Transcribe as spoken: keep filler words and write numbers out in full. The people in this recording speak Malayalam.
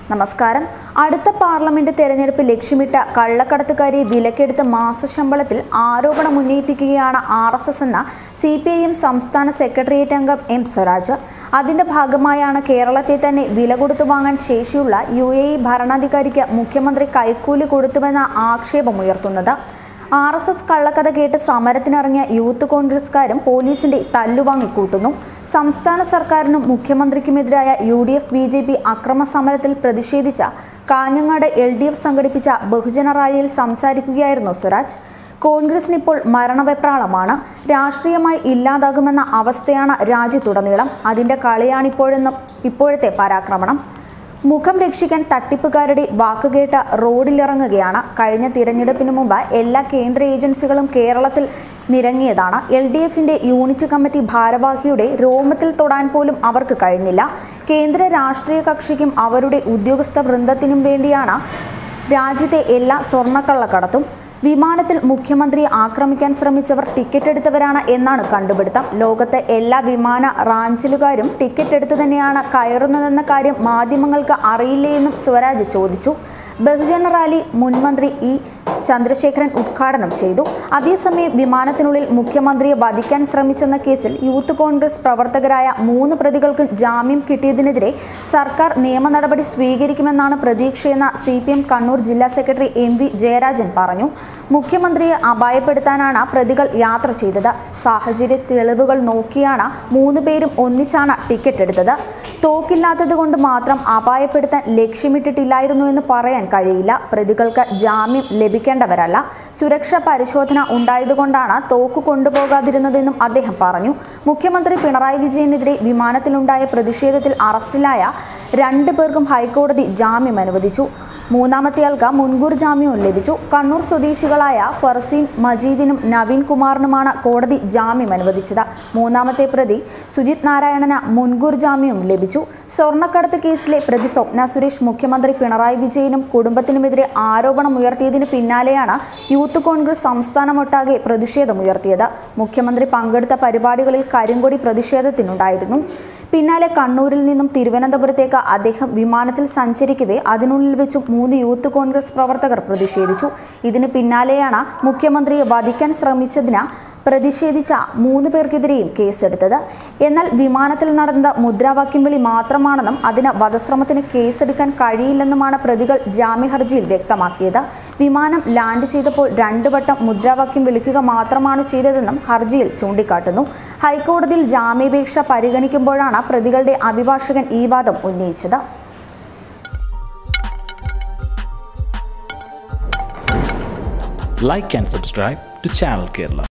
നമസ്കാരം. അടുത്ത പാർലമെന്റ് തെരഞ്ഞെടുപ്പ് ലക്ഷ്യമിട്ട കള്ളക്കടത്തുകാരിയെ വിലക്കെടുത്ത് മാസശമ്പളത്തിൽ ആരോപണം ഉന്നയിപ്പിക്കുകയാണ് ആർ എസ് എസ് എന്ന സി പി ഐ എം സംസ്ഥാന സെക്രട്ടേറിയറ്റ് അംഗം എം സ്വരാജ്. അതിന്റെ ഭാഗമായാണ് കേരളത്തെ തന്നെ വില കൊടുത്തു വാങ്ങാൻ ശേഷിയുള്ള യു എ ഇ ഭരണാധികാരിക്ക് മുഖ്യമന്ത്രി കൈക്കൂലി കൊടുത്തുവെന്ന ആക്ഷേപമുയർത്തുന്നത്. ആർ എസ് എസ് കള്ളക്കഥ കേട്ട് സമരത്തിനിറങ്ങിയ യൂത്ത് കോൺഗ്രസ്സുകാരും പോലീസിന്റെ തല്ലുവാങ്ങിക്കൂട്ടുന്നു. സംസ്ഥാന സർക്കാരിനും മുഖ്യമന്ത്രിക്കുമെതിരായ U D F B J P അക്രമ സമരത്തിൽ പ്രതിഷേധിച്ച കാഞ്ഞങ്ങാട് എൽ ഡി എഫ് സംഘടിപ്പിച്ച ബഹുജന റാലിയിൽ സംസാരിക്കുകയായിരുന്നു സ്വരാജ്. കോൺഗ്രസിനിപ്പോൾ മരണവെപ്രാളമാണ്. രാഷ്ട്രീയമായി ഇല്ലാതാകുമെന്ന അവസ്ഥയാണ് രാജ്യത്തുടനീളം. അതിന്റെ കളിയാണിപ്പോഴെന്നും ഇപ്പോഴത്തെ പരാക്രമണം. മുഖം രക്ഷിക്കാൻ തട്ടിപ്പുകാരുടെ വാക്കുകേട്ട് റോഡിലിറങ്ങുകയാണ്. കഴിഞ്ഞ തിരഞ്ഞെടുപ്പിന് മുമ്പ് എല്ലാ കേന്ദ്ര ഏജൻസികളും കേരളത്തിൽ നിരങ്ങിയതാണ്. എൽ ഡി എഫിന്റെ യൂണിറ്റ് കമ്മിറ്റി ഭാരവാഹിയുടെ രോമത്തിൽ തൊടാൻ പോലും അവർക്ക് കഴിഞ്ഞില്ല. കേന്ദ്ര രാഷ്ട്രീയ കക്ഷിക്കും അവരുടെ ഉദ്യോഗസ്ഥ വൃന്ദത്തിനും വേണ്ടിയാണ് രാജ്യത്തെ എല്ലാ സ്വർണ്ണക്കള്ളക്കടത്തും. വിമാനത്തിൽ മുഖ്യമന്ത്രിയെ ആക്രമിക്കാൻ ശ്രമിച്ചവർ ടിക്കറ്റ് എടുത്തവരാണ് എന്നാണ് കണ്ടുപിടുത്തം. ലോകത്തെ എല്ലാ വിമാന റാഞ്ചലുകാരും ടിക്കറ്റ് എടുത്തു തന്നെയാണ് കയറുന്നതെന്ന കാര്യം മാധ്യമങ്ങൾക്ക് അറിയില്ലേയെന്നും സ്വരാജ് ചോദിച്ചു. ബഹുജന റാലി മുൻമന്ത്രി ഇ ചന്ദ്രശേഖരൻ ഉദ്ഘാടനം ചെയ്തു. അതേസമയം വിമാനത്തിനുള്ളിൽ മുഖ്യമന്ത്രിയെ വധിക്കാൻ ശ്രമിച്ചെന്ന കേസിൽ യൂത്ത് കോൺഗ്രസ് പ്രവർത്തകരായ മൂന്ന് പ്രതികൾക്കും ജാമ്യം കിട്ടിയതിനെതിരെ സർക്കാർ നിയമ നടപടി സ്വീകരിക്കുമെന്നാണ് പ്രതീക്ഷയെന്ന് സി പി എം കണ്ണൂർ ജില്ലാ സെക്രട്ടറി എം വി ജയരാജൻ പറഞ്ഞു. മുഖ്യമന്ത്രിയെ അപായപ്പെടുത്താനാണ് പ്രതികൾ യാത്ര ചെയ്തത്. സാഹചര്യ തെളിവുകൾ നോക്കിയാണ് മൂന്ന് പേരും ഒന്നിച്ചാണ് ടിക്കറ്റ് എടുത്തത്. തോക്കില്ലാത്തത് കൊണ്ട് മാത്രം അപായപ്പെടുത്താൻ ലക്ഷ്യമിട്ടിട്ടില്ലായിരുന്നു എന്ന് പറയാൻ കഴിയില്ല. പ്രതികൾക്ക് ജാമ്യം ലഭിക്കേണ്ടവരല്ല. സുരക്ഷാ പരിശോധന ഉണ്ടായതുകൊണ്ടാണ് തോക്ക് കൊണ്ടുപോകാതിരുന്നതെന്നും അദ്ദേഹം പറഞ്ഞു. മുഖ്യമന്ത്രി പിണറായി വിജയനെതിരെ വിമാനത്തിലുണ്ടായ പ്രതിഷേധത്തിൽ അറസ്റ്റിലായ രണ്ട് പേർക്കും ഹൈക്കോടതി ജാമ്യം അനുവദിച്ചു. മൂന്നാമത്തെയാൾക്ക് മുൻകൂർ ജാമ്യവും ലഭിച്ചു. കണ്ണൂർ സ്വദേശികളായ ഫർസീൻ മജീദിനും നവീൻ കുമാറിനുമാണ് കോടതി ജാമ്യം അനുവദിച്ചത്. മൂന്നാമത്തെ പ്രതി സുജിത് നാരായണന് മുൻകൂർ ജാമ്യവും ലഭിച്ചു. സ്വർണ്ണക്കടത്ത് കേസിലെ പ്രതി സ്വപ്ന സുരേഷ് മുഖ്യമന്ത്രി പിണറായി വിജയനും കുടുംബത്തിനുമെതിരെ ആരോപണമുയർത്തിയതിന് പിന്നാലെയാണ് യൂത്ത് കോൺഗ്രസ് സംസ്ഥാനമൊട്ടാകെ പ്രതിഷേധമുയർത്തിയത്. മുഖ്യമന്ത്രി പങ്കെടുത്ത പരിപാടികളിൽ കരിങ്കൊടി പ്രതിഷേധത്തിനുണ്ടായിരുന്നു. പിന്നാലെ കണ്ണൂരിൽ നിന്നും തിരുവനന്തപുരത്തേക്ക് അദ്ദേഹം വിമാനത്തിൽ സഞ്ചരിക്കവേ അതിനുള്ളിൽ വെച്ച് മൂന്ന് യൂത്ത് കോൺഗ്രസ് പ്രവർത്തകർ പ്രതിഷേധിച്ചു. ഇതിന് പിന്നാലെയാണ് മുഖ്യമന്ത്രിയെ വധിക്കാൻ ശ്രമിച്ചതിന് പ്രതിഷേധിച്ച മൂന്ന് പേർക്കെതിരെയും കേസെടുത്തത്. എന്നാൽ വിമാനത്തിൽ നടന്നത് മുദ്രാവാക്യം വിളി മാത്രമാണെന്നും അതിന് വധശ്രമത്തിന് കേസെടുക്കാൻ കഴിയില്ലെന്നുമാണ് പ്രതികൾ ജാമ്യഹർജിയിൽ വ്യക്തമാക്കിയത്. വിമാനം ലാൻഡ് ചെയ്തപ്പോൾ രണ്ടു വട്ടം മുദ്രാവാക്യം വിളിക്കുക മാത്രമാണ് ചെയ്തതെന്നും ഹർജിയിൽ ചൂണ്ടിക്കാട്ടുന്നു. ഹൈക്കോടതിയിൽ ജാമ്യാപേക്ഷ പരിഗണിക്കുമ്പോഴാണ് പ്രതികളുടെ അഭിഭാഷകൻ ഈ വാദം ഉന്നയിച്ചത്. Like and subscribe to Channel Kerala.